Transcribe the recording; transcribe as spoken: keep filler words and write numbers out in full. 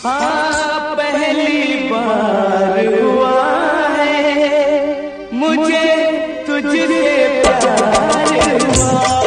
हाँ पहली बार हुआ है मुझे तुझसे प्यार हुआ।